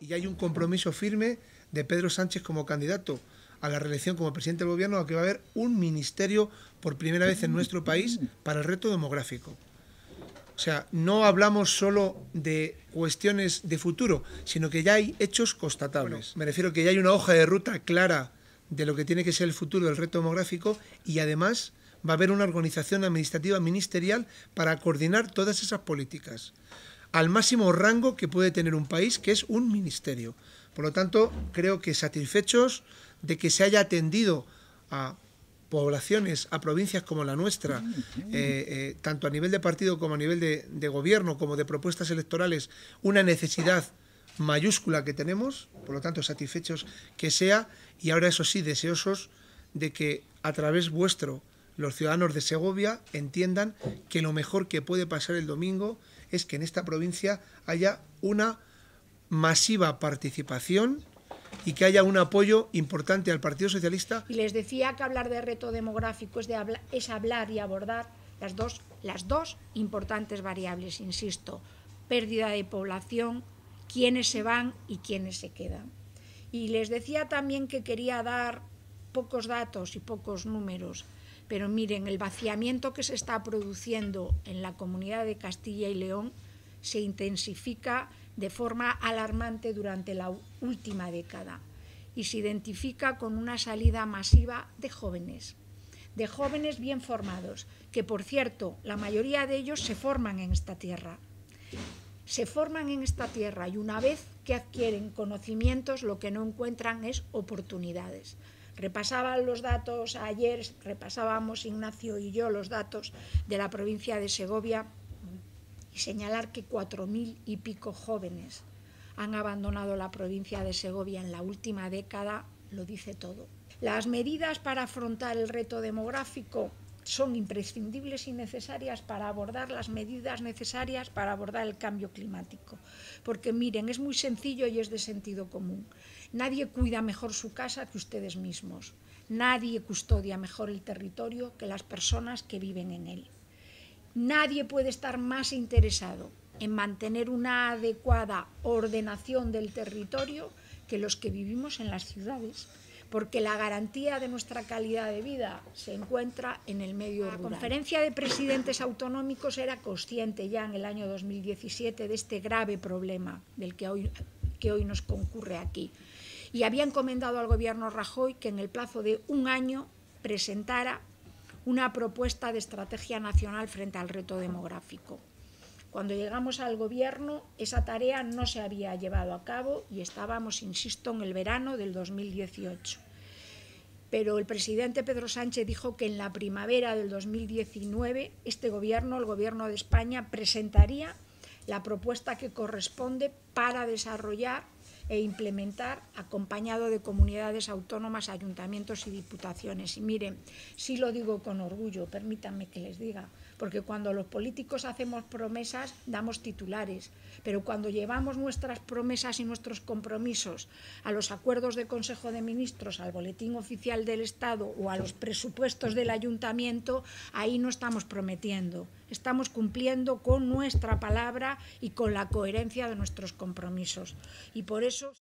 Y hay un compromiso firme de Pedro Sánchez como candidato a la reelección como presidente del gobierno, a que va a haber un ministerio por primera vez en nuestro país para el reto demográfico. O sea, no hablamos solo de cuestiones de futuro, sino que ya hay hechos constatables. Bueno, me refiero que ya hay una hoja de ruta clara de lo que tiene que ser el futuro del reto demográfico, y además va a haber una organización administrativa ministerial para coordinar todas esas políticas al máximo rango que puede tener un país, que es un ministerio. Por lo tanto, creo que satisfechos de que se haya atendido a poblaciones, a provincias como la nuestra, tanto a nivel de partido como a nivel de gobierno, como de propuestas electorales, una necesidad mayúscula que tenemos. Por lo tanto, satisfechos que sea, y ahora eso sí, deseosos de que a través vuestro los ciudadanos de Segovia entiendan que lo mejor que puede pasar el domingo es que en esta provincia haya una masiva participación y que haya un apoyo importante al Partido Socialista. Y les decía que hablar de reto demográfico es hablar y abordar las dos importantes variables, insisto: pérdida de población, quiénes se van y quiénes se quedan. Y les decía también que quería dar pocos datos y pocos números, pero miren, el vaciamiento que se está produciendo en la Comunidad de Castilla y León se intensifica de forma alarmante durante la última década y se identifica con una salida masiva de jóvenes bien formados, que por cierto, la mayoría de ellos se forman en esta tierra. Se forman en esta tierra y una vez que adquieren conocimientos, lo que no encuentran es oportunidades. Repasaban los datos ayer, repasábamos Ignacio y yo los datos de la provincia de Segovia, y señalar que 4.000 y pico jóvenes han abandonado la provincia de Segovia en la última década lo dice todo. Las medidas para afrontar el reto demográfico son imprescindibles y necesarias para abordar las medidas necesarias para abordar el cambio climático. Porque miren, es muy sencillo y es de sentido común. Nadie cuida mejor su casa que ustedes mismos. Nadie custodia mejor el territorio que las personas que viven en él. Nadie puede estar más interesado en mantener una adecuada ordenación del territorio que los que vivimos en las ciudades, porque la garantía de nuestra calidad de vida se encuentra en el medio rural. La Conferencia de Presidentes Autonómicos era consciente ya en el año 2017 de este grave problema del que hoy nos concurre aquí, y había encomendado al gobierno Rajoy que en el plazo de un año presentara una propuesta de estrategia nacional frente al reto demográfico. Cuando llegamos al gobierno, esa tarea no se había llevado a cabo y estábamos, insisto, en el verano del 2018. Pero el presidente Pedro Sánchez dijo que en la primavera del 2019 este gobierno, el gobierno de España, presentaría la propuesta que corresponde para desarrollar e implementar, acompañado de comunidades autónomas, ayuntamientos y diputaciones. Y miren, sí lo digo con orgullo, permítanme que les diga, porque cuando los políticos hacemos promesas damos titulares, pero cuando llevamos nuestras promesas y nuestros compromisos a los acuerdos de Consejo de Ministros, al Boletín Oficial del Estado o a los presupuestos del Ayuntamiento, ahí no estamos prometiendo, estamos cumpliendo con nuestra palabra y con la coherencia de nuestros compromisos. Y por eso